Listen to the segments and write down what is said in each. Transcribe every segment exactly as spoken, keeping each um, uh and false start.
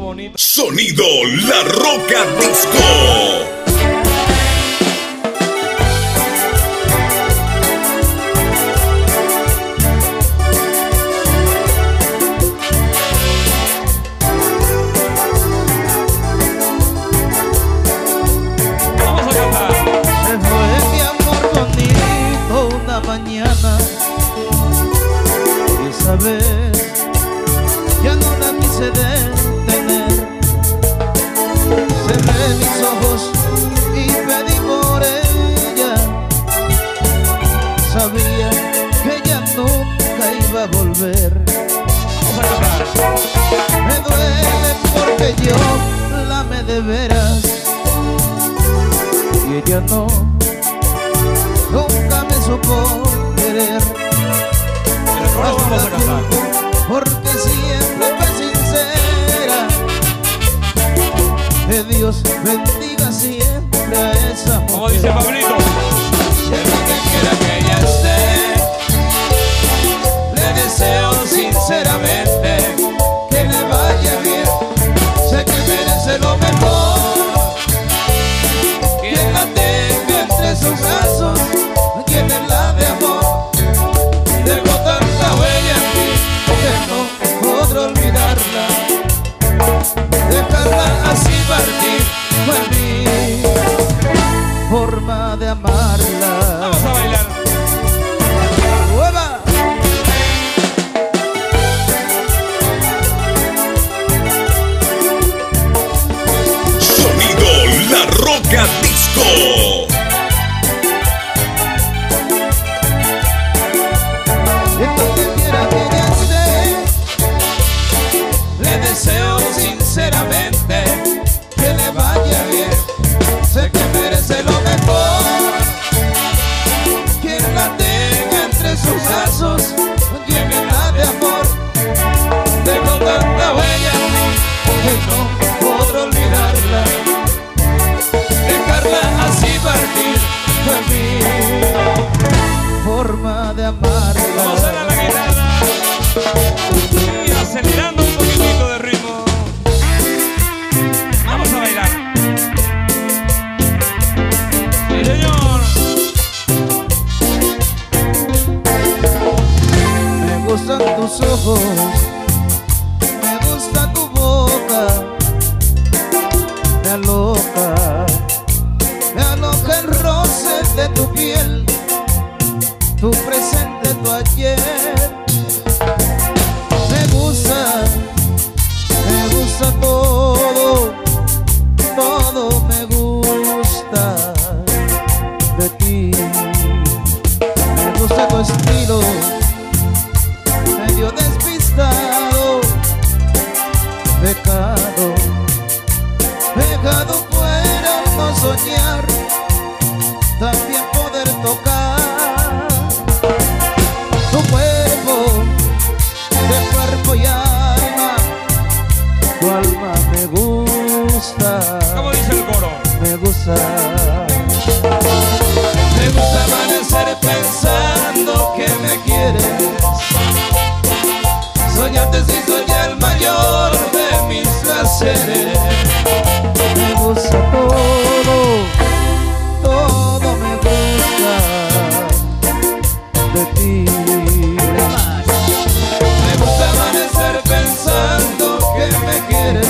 bonito. Sonido La Roca Disco. Mañana y esa vez ya no la quise detener. Cerré mis ojos y pedí por ella. Sabía que ella nunca iba a volver. Me duele porque yo la amé de veras y ella no, nunca me supo querer. Porque siempre fue sincera. Que Dios bendiga siempre a esa mujer. Como dice Pablito, siempre que quiera que ella esté, le deseo sinceramente que le vaya bien. Sé que merece lo mejor. Quien la tenga entre sus brazos, llénenla de amor. Dejó tanta huella en mí que no podré olvidarla. Dejarla así partir fue mi forma de amarla. Vamos a bailar. ¡Hueva! Sonido La Roca Disco. Deseo sinceramente que le vaya bien. Sé que merece lo mejor. Quien la tenga entre sus brazos, llévenla de amor. Tengo tanta huella en mí que no podré olvidarla. Dejarla así partir fue mi forma de amarla. Vamos a la guitarra y acelerando un poquitito de ritmo. Vamos a bailar. Sí, señor. Me gustan tus ojos, me gusta tu boca, me aloca, me aloca el roce de tu piel, tu presente, tu ayer. Me gusta, me gusta todo, todo me gusta de ti. Me gusta tu estilo, medio despistado, pecado, pecado fuera no soñar, también poder tocar tu cuerpo, de cuerpo y alma. Tu alma me gusta. Como dice el coro, me gusta. Me gusta amanecer pensando que me quieres. Soñarte si soy el mayor de mis placeres. Me gusta todo, todo me gusta de ti. Me gusta amanecer pensando que me quieres.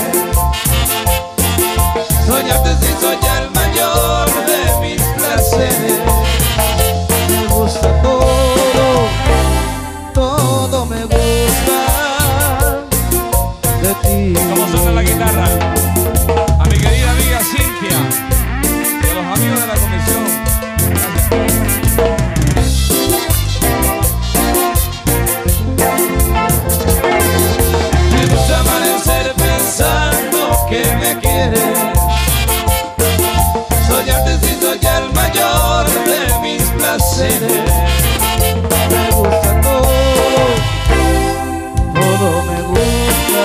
Soñarte si soy el mayor de mis placeres. Me gusta todo, todo me gusta de ti. como suena la guitarra. A mi querida amiga Cintia y a los amigos de la comisión. Me gusta amanecer pensando que me quieres. Soñarte si soy el mayor de mis placeres. Me gusta todo, todo me gusta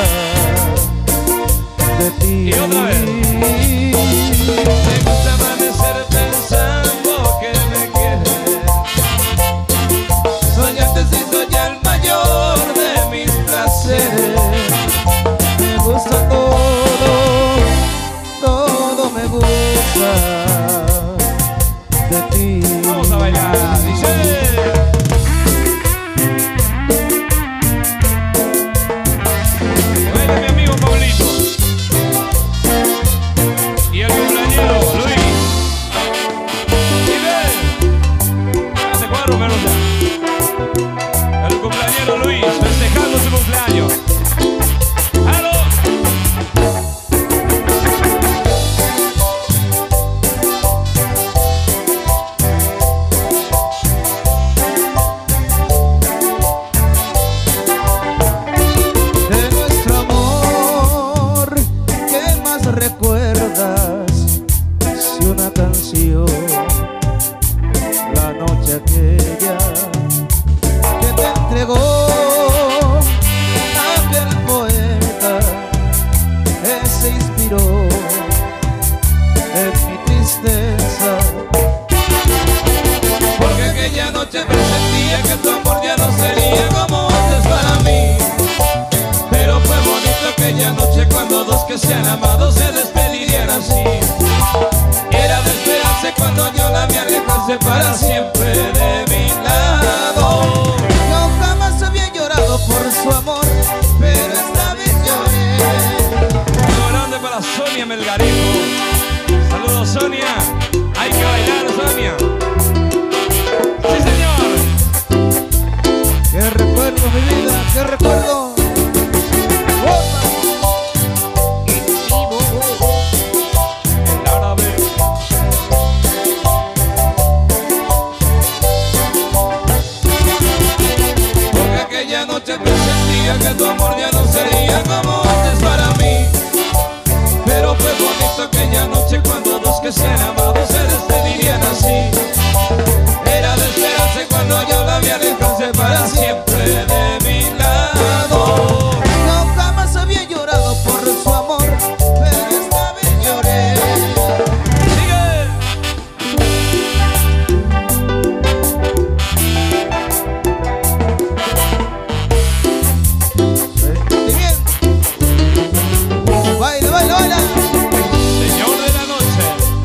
de ti. Y otra vez. Me gusta amanecer pensando que me quieres. Soñarte si soy el mayor de mis placeres. Me gusta todo. miró en mi tristeza. Porque aquella noche presentía que tu amor ya no sería como antes para mí. Pero fue bonito aquella noche cuando dos que se han amado se despedirían así. Era de esperarse cuando yo la vi alejarse para siempre de mi lado. Yo jamás había llorado por su amor, pero esta vez lloré. Un grande para Sonia Melgarejo. Saludos, Sonia. Hay que bailar, Sonia. Sí, señor. Qué recuerdo, mi vida, qué recuerdo. El árabe. Porque aquella noche presentía que tu amor ya no sería como antes para mí. Pero fue bonito aquella noche cuando dos que se han amado se despedirían así. Era de esperarse cuando yo la vi alejarse para siempre de mi lado. Yo jamás había llorado por su amor, pero esta vez lloré. Sigue. Bien. Baila, baila, baila. Señor de la noche.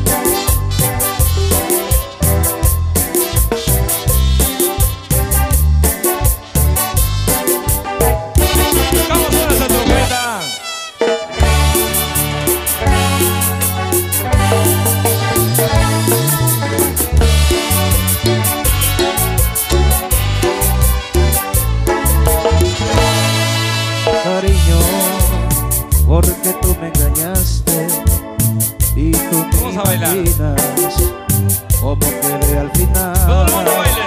¿Cómo suena esa trompeta? Cariño, porque tú me engañaste y tú Vamos a me bailar. imaginas cómo quedé al final. Todo el mundo baile.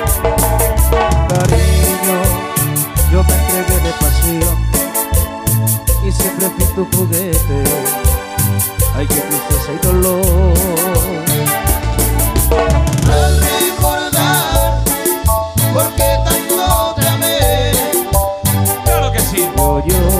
Cariño, yo me entregué de pasión y siempre fui tu juguete. Ay, qué tristeza y dolor. Al recordar por qué tanto te amé, Claro que sí. yo lloro